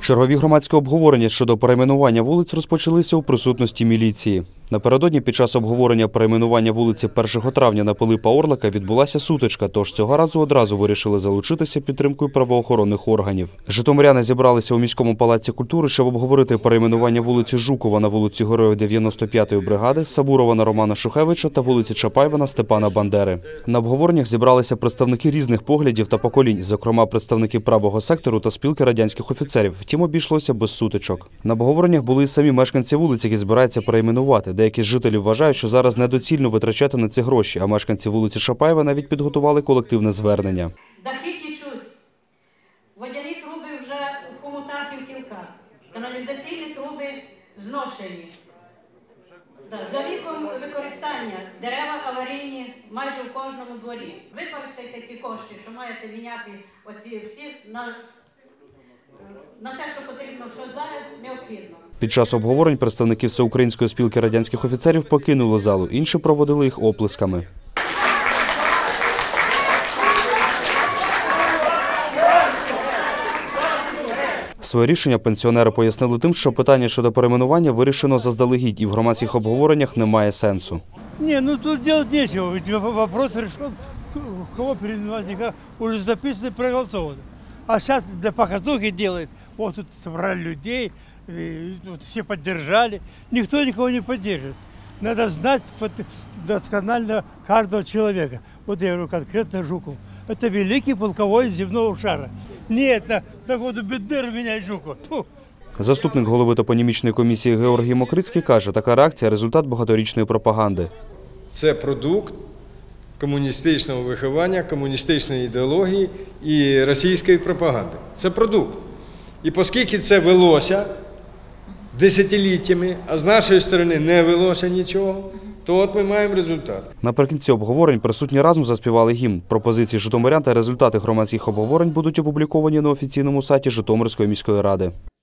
Чергові громадські обговорення щодо перейменування вулиць розпочалися у присутності міліції. Напередодні під час обговорення перейменування вулиці 1 травня на Пилипа Орлика відбулася сутичка, тож цього разу одразу вирішили залучитися підтримкою правоохоронних органів. Житомиряни зібралися у міському палаці культури, щоб обговорити перейменування вулиці Жукова на вулицю Героїв 95-ї бригади, Сабурова на Романа Шухевича та вулиці Чапаєва на Степана Бандери. На обговореннях зібралися представники різних поглядів та поколінь, зокрема представники правого сектору та спілки радянських офіцерів. Втім, обійшлося без сутичок. На обговореннях були і самі мешканці вулиць, які збираються перейменувати. Деякі з жителів вважають, що зараз недоцільно витрачати на ці гроші, а мешканці вулиці Чапаєва навіть підготували колективне звернення. Дахи течуть, водяні труби вже в хомутах і в кілках, каналізаційні труби зношені. За віком використання дерева аварійні майже в кожному дворі. Використайте ці кошти, що маєте міняти оці всі на те, що потрібно, що зараз необхідно. Під час обговорень представники Всеукраїнської спілки радянських офіцерів покинули залу, інші проводили їх оплесками. Своє рішення пенсіонери пояснили тим, що питання щодо перейменування вирішено заздалегідь і в громадських обговореннях немає сенсу. Ні, ну тут робити нічого, вопрос решен, кого перейменувати, вже записано, проголосовано. А зараз для показухи делают, вот тут собрали людей, все поддержали, никто никого не поддержит. Надо знать досконально каждого человека. Вот я говорю конкретно Жуков. Это великий полководец земного шара. Нет, на году Бендеру менять Жуков. Фу. Заступник голови топонімічної комісії Георгій Мокрицький каже, така реакція – результат багаторічної пропаганди. Це продукт комуністичного виховання, комуністичної ідеології і російської пропаганди. Це продукт. І оскільки це велося десятиліттями, а з нашої сторони не велося нічого, то от ми маємо результат. Наприкінці обговорень присутні разом заспівали гімн. Пропозиції житомирян та результати громадських обговорень будуть опубліковані на офіційному сайті Житомирської міської ради.